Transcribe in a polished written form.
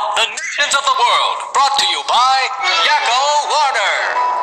the nations of the world, brought to you by Yakko Warner.